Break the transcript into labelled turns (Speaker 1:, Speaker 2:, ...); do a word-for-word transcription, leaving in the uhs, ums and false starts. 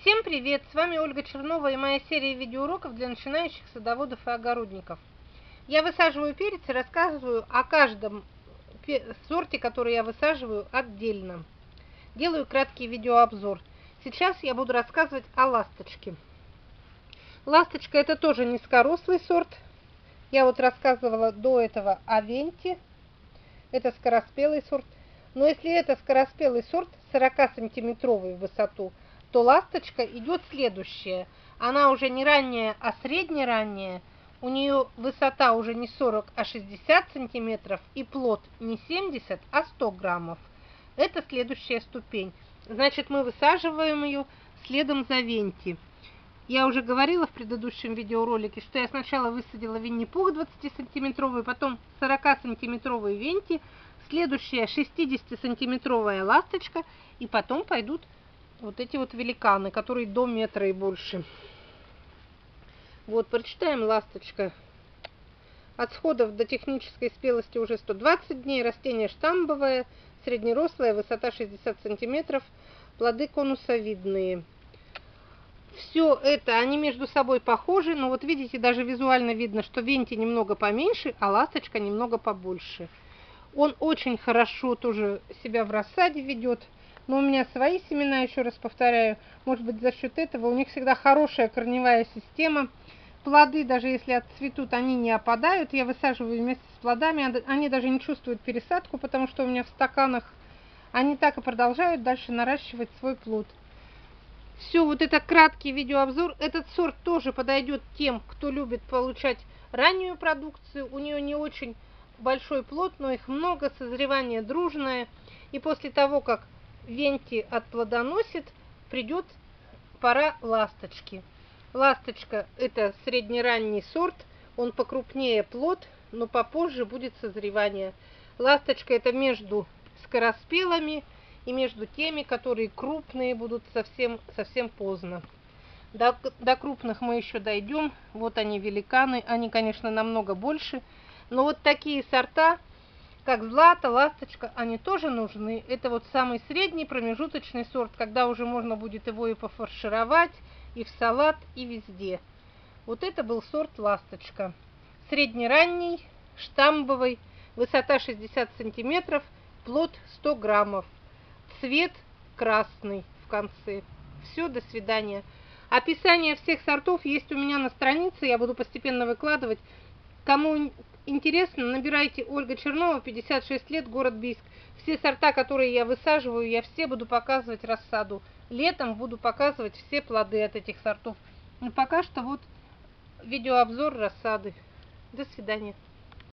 Speaker 1: Всем привет! С вами Ольга Чернова и моя серия видеоуроков для начинающих садоводов и огородников. Я высаживаю перец и рассказываю о каждом сорте, который я высаживаю отдельно. Делаю краткий видеообзор. Сейчас я буду рассказывать о ласточке. Ласточка — это тоже низкорослый сорт. Я вот рассказывала до этого о венте. Это скороспелый сорт. Но если это скороспелый сорт сорокасантиметровый в высоту, то ласточка идет следующая. Она уже не ранняя, а средне-ранняя. У нее высота уже не сорок, а шестьдесят сантиметров, и плод не семьдесят, а сто граммов. Это следующая ступень. Значит, мы высаживаем ее следом за венти. Я уже говорила в предыдущем видеоролике, что я сначала высадила Винни-Пух двадцатисантиметровый, потом сорокасантиметровый венти, следующая шестидесятисантиметровая ласточка, и потом пойдут вот эти вот великаны, которые до метра и больше. Вот, прочитаем ласточка. От сходов до технической спелости уже сто двадцать дней, растение штамбовое, среднерослое, высота шестьдесят сантиметров, плоды конусовидные. Все это, они между собой похожи, но вот видите, даже визуально видно, что венти немного поменьше, а ласточка немного побольше. Он очень хорошо тоже себя в рассаде ведет. Но у меня свои семена, еще раз повторяю, может быть, за счет этого у них всегда хорошая корневая система. Плоды, даже если отцветут, они не опадают. Я высаживаю вместе с плодами, они даже не чувствуют пересадку, потому что у меня в стаканах. Они так и продолжают дальше наращивать свой плод. Все, вот это краткий видеообзор. Этот сорт тоже подойдет тем, кто любит получать раннюю продукцию. У нее не очень большой плод, но их много, созревание дружное. И после того, как венти отплодоносит, придет пора ласточки. Ласточка — это среднеранний сорт, он покрупнее плод, но попозже будет созревание. Ласточка — это между скороспелыми и между теми, которые крупные будут совсем, совсем поздно. До, до крупных мы еще дойдем. Вот они, великаны. Они, конечно, намного больше. Но вот такие сорта, как Злата, Ласточка, они тоже нужны. Это вот самый средний промежуточный сорт, когда уже можно будет его и пофаршировать, и в салат, и везде. Вот это был сорт Ласточка. Среднеранний, штамбовый, высота шестьдесят сантиметров, плод сто граммов. Цвет красный в конце. Все, до свидания. Описание всех сортов есть у меня на странице, я буду постепенно выкладывать. Кому интересно, набирайте Ольга Чернова, пятьдесят шесть лет, город Бийск. Все сорта, которые я высаживаю, я все буду показывать рассаду. Летом буду показывать все плоды от этих сортов. Но пока что вот видеообзор рассады. До свидания.